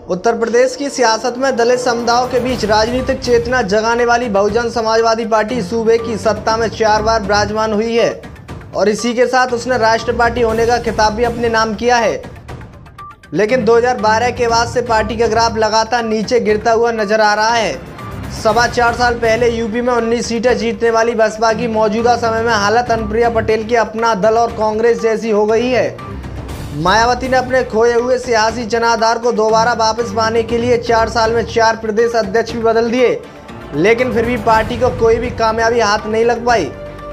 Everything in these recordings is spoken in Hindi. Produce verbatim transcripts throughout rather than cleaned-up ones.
उत्तर प्रदेश की सियासत में दलित समुदायों के बीच राजनीतिक चेतना जगाने वाली बहुजन समाजवादी पार्टी सूबे की सत्ता में चार बार विराजमान हुई है और इसी के साथ उसने राष्ट्र पार्टी होने का खिताब भी अपने नाम किया है। लेकिन दो हज़ार बारह के बाद से पार्टी का ग्राफ लगातार नीचे गिरता हुआ नजर आ रहा है। सवा चार साल पहले यूपी में उन्नीस सीटें जीतने वाली बसपा की मौजूदा समय में हालत अनुप्रिया पटेल की अपना दल और कांग्रेस जैसी हो गई है। मायावती ने अपने खोए हुए सियासी जनाधार को दोबारा वापस पाने के लिए चार साल में चार प्रदेश अध्यक्ष भी बदल दिए, लेकिन फिर भी पार्टी को कोई भी कामयाबी हाथ नहीं लग पाई।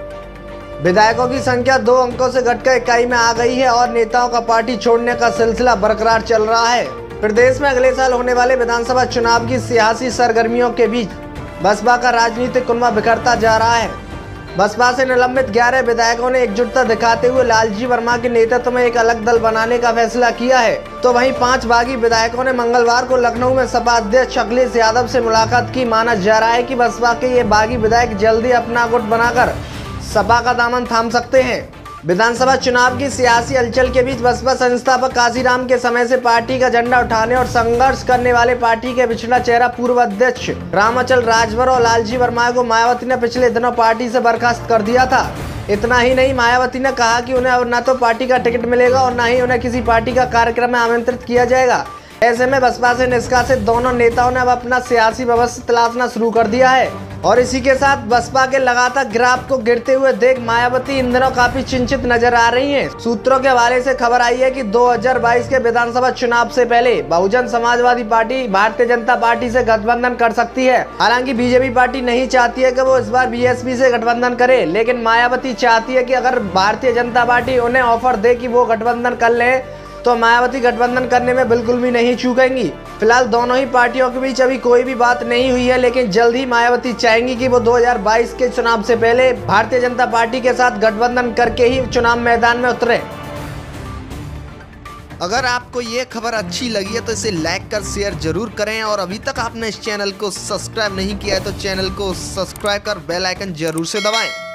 विधायकों की संख्या दो अंकों से घटकर इकाई में आ गई है और नेताओं का पार्टी छोड़ने का सिलसिला बरकरार चल रहा है। प्रदेश में अगले साल होने वाले विधानसभा चुनाव की सियासी सरगर्मियों के बीच बसपा का राजनीतिक कुनबा बिखरता जा रहा है। बसपा से निलंबित ग्यारह विधायकों ने एकजुटता दिखाते हुए लालजी वर्मा के नेतृत्व में एक अलग दल बनाने का फैसला किया है, तो वहीं पांच बागी विधायकों ने मंगलवार को लखनऊ में सपा अध्यक्ष अखिलेश यादव से मुलाकात की। माना जा रहा है कि बसपा के ये बागी विधायक जल्दी अपना गुट बनाकर सपा का दामन थाम सकते हैं। विधानसभा चुनाव की सियासी हलचल के बीच बसपा संस्थापक काशीराम के समय से पार्टी का झंडा उठाने और संघर्ष करने वाले पार्टी के पिछड़ा चेहरा पूर्व अध्यक्ष रामाचल राजभर और लालजी वर्मा को मायावती ने पिछले दिनों पार्टी से बर्खास्त कर दिया था। इतना ही नहीं, मायावती ने कहा कि उन्हें न तो पार्टी का टिकट मिलेगा और न ही उन्हें किसी पार्टी का कार्यक्रम में आमंत्रित किया जाएगा। ऐसे में बसपा से निष्कासित दोनों नेताओं ने अब अपना सियासी भविष्य तलाशना शुरू कर दिया है और इसी के साथ बसपा के लगातार ग्राफ को गिरते हुए देख मायावती इन दिनों काफी चिंतित नजर आ रही हैं। सूत्रों के हवाले से खबर आई है कि दो हज़ार बाईस के विधानसभा चुनाव से पहले बहुजन समाजवादी पार्टी भारतीय जनता पार्टी से गठबंधन कर सकती है। हालांकि बीजेपी पार्टी नहीं चाहती है कि वो इस बार बीएसपी से गठबंधन करे, लेकिन मायावती चाहती है कि अगर भारतीय जनता पार्टी उन्हें ऑफर दे कि वो गठबंधन कर ले तो मायावती गठबंधन करने में बिल्कुल भी नहीं चूकेंगी। फिलहाल दोनों ही पार्टियों के बीच अभी कोई भी बात नहीं हुई है, लेकिन जल्द ही मायावती चाहेंगी कि वो दो हज़ार बाईस के चुनाव से पहले भारतीय जनता पार्टी के साथ गठबंधन करके ही चुनाव मैदान में उतरे। अगर आपको ये खबर अच्छी लगी है तो इसे लाइक कर शेयर जरूर करें और अभी तक आपने इस चैनल को सब्सक्राइब नहीं किया है तो चैनल को सब्सक्राइब कर बेल आइकन जरूर से दबाएं।